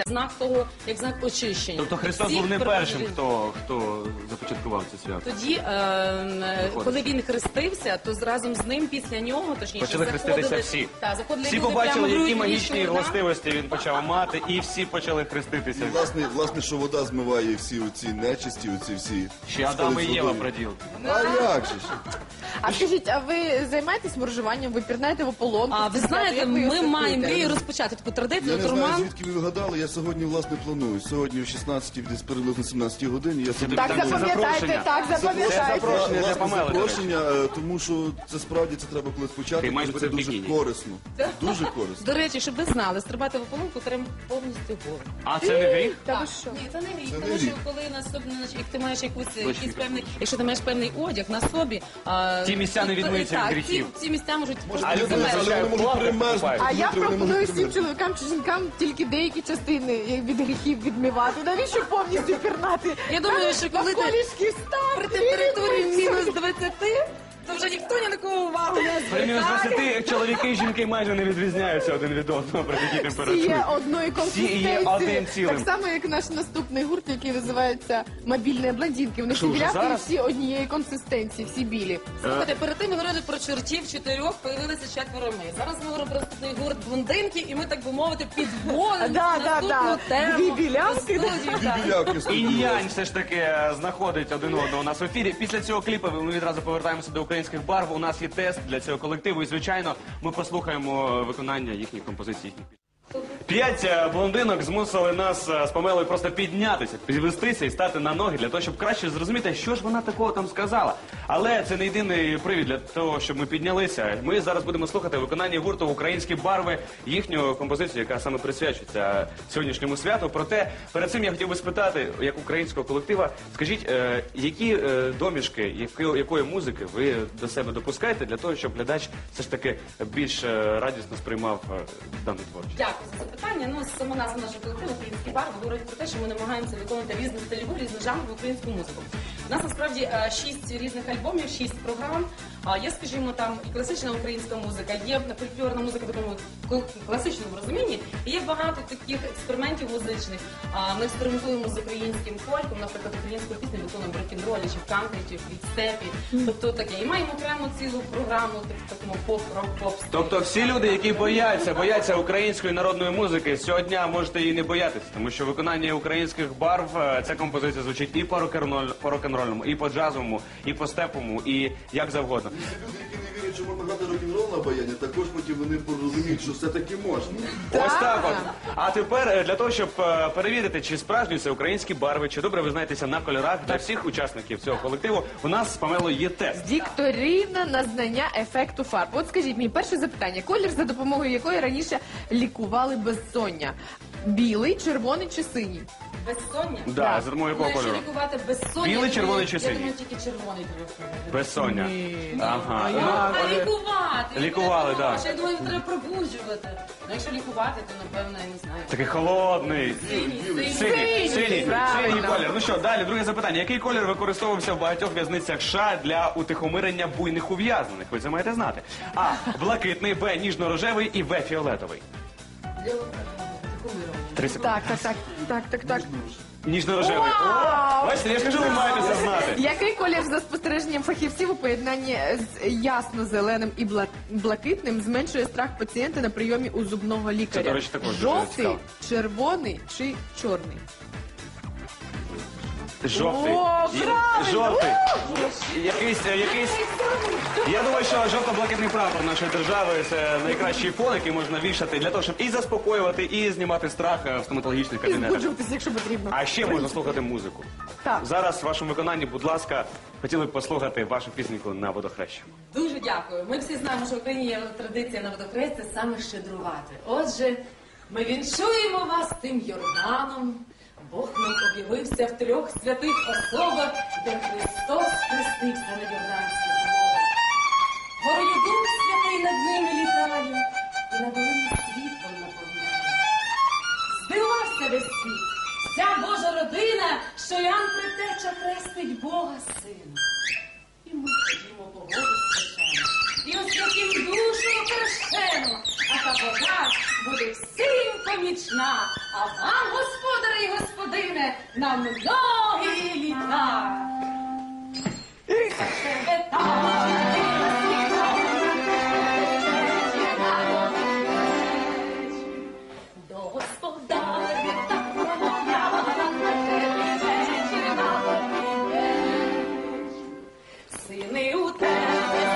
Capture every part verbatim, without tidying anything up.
знак того, як знак очищення. Тобто Христос Всіх був не першим, перворождень. хто, хто започаткував це свято. Тоді, е, е, коли він хрестився, то разом з ним, після нього, точніше, Почали хреститися всі. Та, заходили Всі люди прямо побачили, в які грудь, магічні вішали, да? властивості він почав мати, і всі почали хреститися. І, власне, власне, що вода змиває всі оці нечисті, оці всі... Ще Адам і Єва проділ. А як же ж? А скажіть, а ви займаєтесь моржуванням? Ви пірнаєте в ополонку? А ви знаєте, Як ви його ми маємо святкуєте? мрію розпочати таку традицію. Я От не знаю, Роман, звідки ви вигадали, я сьогодні, власне, планую. Сьогодні о шістнадцятій, десь приблизно сімнадцятій годині, я собі... Так Так, це запам'ятайте, запрошення. так запам'ятайте. запрошення. для Власне, Памели, до речі. запрошення, е, тому що це справді це треба колись почати, Ти майже буде це в дуже бікіні. корисно. Дуже корисно. до речі, щоб ви знали, стрибати в ополонку треба повністю голим. А це не гріх? Та ви що? Ні, це не гріх, Це не тому що гріх. коли на собі, як ти маєш якусь, якийсь мікрофон. певний, якщо ти маєш певний одяг на собі, а, Ті місця не і- відмиються від так, гріхів. Ці, ці місця можуть А просто люди, замерзнути. але вони можуть Плавати примерзнути. купають. А я Дмитро, вони пропоную можуть всім примерзнути. чоловікам чи жінкам тільки деякі частини від гріхів відмивати. Навіщо повністю пірнати? Я думаю, що коли ти Навколішки встав, при температурі мінус двадцяти, то вже ніхто ні на кого увагу не При мінус звертає. двадцяти чоловіки і жінки майже не відрізняються один від одного при такій всі температурі. є одної Всі є консистенції. одним цілим. Так само, як наш наступний гурт, який називається «Мобільні блондинки». Вони Що, всі вже біляки і зараз? всі однієї консистенції, всі білі. Слухайте, перед тим ми говорили про чортів чотирьох, появилися четверо ми. Зараз ми говоримо про наступний гурт блондинки, і ми, так би мовити, підводимо Да, да, наступну да. тему. Дві білявки. до студії, Дві так. білявки І стоять. Нянь все ж таки е, знаходить один одного у нас в ефірі. Після цього кліпу ми відразу повертаємося до українських барв. У нас є тест для цього колективу. І, звичайно, ми послухаємо виконання їхніх композицій, їхніх пісень. П'ять е, блондинок змусили нас е, з Памелою просто піднятися, підвестися і стати на ноги для того, щоб краще зрозуміти, що ж вона такого там сказала. Але це не єдиний привід для того, щоб ми піднялися. Ми зараз будемо слухати виконання гурту «Українські барви», їхню композицію, яка саме присвячується сьогоднішньому святу. Проте перед цим я хотів би спитати, як українського колектива, скажіть, е, які е, домішки, які, якої музики ви до себе допускаєте для того, щоб глядач все ж таки більш е, радісно сприймав е, дану творчість? Дякую за запитання. Ну, сама назва нашого колективу «Український бар» говорить про те, що ми намагаємося виконувати різну стильову, різножанрову українську музику. У нас насправді е, шість різних альбомів, шість програм. А є, скажімо, там і класична українська музика, є фольклорна музика в такому кл- класичному розумінні. І є багато таких експериментів музичних. А ми експериментуємо з українським фольком, наприклад, українську пісню виконуємо в рок-н-ролі, чи в кантрі, чи в степі. Тобто таке. І маємо окрему цілу програму так, в такому поп-рок-поп. Тобто всі люди, які бояться, бояться української народної музики, цього дня можете її не боятися, тому що виконання українських барв, е, ця композиція звучить і по рок-н-роль- по рок-н-рольному, і по джазовому, і по степовому, і як завгодно. Люди, які не вірять, що можна грати рок-н-рол на баяні, також потім вони порозуміють, що все-таки можна. Ось так от. А тепер е, для того, щоб е, перевірити, чи справжні це українські барви, чи добре ви знаєтеся на кольорах для всіх учасників цього колективу, у нас з Памелою є тест. Вікторина на знання ефекту фарб. От скажіть мені, перше запитання. Колір, за допомогою якої раніше лікували безсоння? Білий, червоний чи синій? Безсоння? Да, з якого Ну, якщо кольору? лікувати безсоння, Білий, то червоний чи я синій? думаю, тільки червоний треба. Безсоння. Ага. А Ну, я- А лікувати? Лікували, да. да. Я думаю, треба пробуджувати. Ну, якщо лікувати, то, напевно, я не знаю. Такий холодний. Синій, синій. Синій, синій, правильно. синій колір. Ну що, далі, друге запитання. Який колір використовувався в багатьох в'язницях США для утихомирення буйних ув'язнених? Ви це маєте знати. А. Блакитний, Б. Ніжно-рожевий і В. Фіолетовий. Три секунди. Так, так, так, так, так, так. Ніжно-рожевий. О, бачите, я ж кажу, ви маєте це знати. Який колір за спостереженням фахівців у поєднанні з ясно-зеленим і бла- блакитним зменшує страх пацієнта на прийомі у зубного лікаря? Це, до речі, також дуже Жовтий, цікаво. червоний чи чорний? Жовтий. О, Є- правильно! Жовтий. Якийсь, е, якийсь... Я думаю, що жовто-блакитний прапор нашої держави – це найкращий фон, який можна вішати для того, щоб і заспокоювати, і знімати страх е, в стоматологічних І кабінетах. збуджуватися, якщо потрібно. А ще можна слухати музику. Так. Зараз в вашому виконанні, будь ласка, хотіли б послухати вашу пісеньку на водохрещу. Дуже дякую. Ми всі знаємо, що в Україні є традиція на водохресті саме щедрувати. Отже, ми віншуємо вас тим Йорданом. Бог нам об'явився в трьох святих особах, де Христос хрестився на Йорданській воді. Горою Дух Святий над ними літає, і на долині світлом наповняє. Здивувався весь світ, вся Божа родина, що Ян Предтеча хрестить Бога Сина. І ми ходімо по воду свячено, і освятім душу охрещено, а та вода буде всім помічна, а вам, Господи, щастя на многі літа. До господаря так промовляла на теплий вечір, на добрий вечір. Сини у тебе,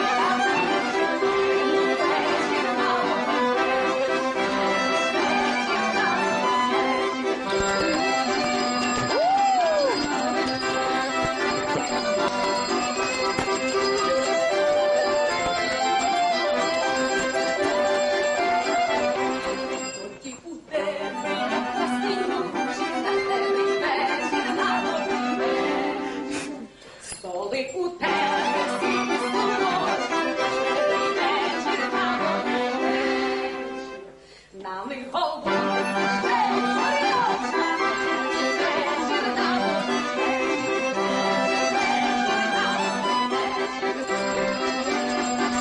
столи у тебе, всі сорочки, щедрий вечір, на добрий вечір. На них говорить щедрий вечір, вечір, на добрий вечір, вечір, на добрий вечір.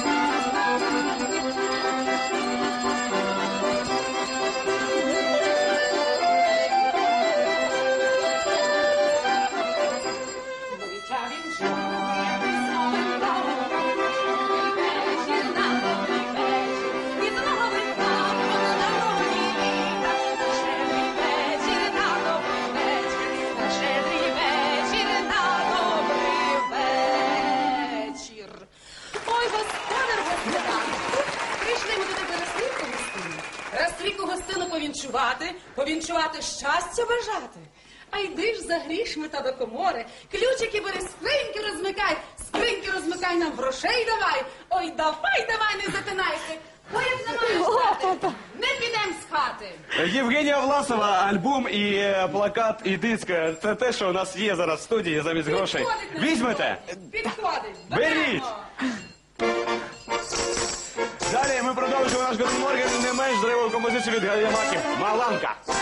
Вича він чує, веселий вечір, на добрий вечір. І знову витав на нові літа. Щедрий вечір, на добрий вечір. Щедрий вечір, на добрий вечір. Ой, господар, господар, прийшли ми до тебе розстрійку гостину. Розстрійку гостину повінчувати, повінчувати щастя бажати. А йди ж за грішми та до комори, ключики бери, скриньки розмикай, скриньки розмикай, нам грошей давай. Ой, давай, давай, не затинайся, бо як не маєш дати, не підем з хати. Євгенія Власова, альбом і е, плакат, і диск. Це те, що у нас є зараз в студії замість грошей. Підходить нам Візьмете? слово. Підходить. Беріть. Беремо. Далі ми продовжуємо наш Гuten Морген, не менш зривову композицію від Галія Маків. Маланка.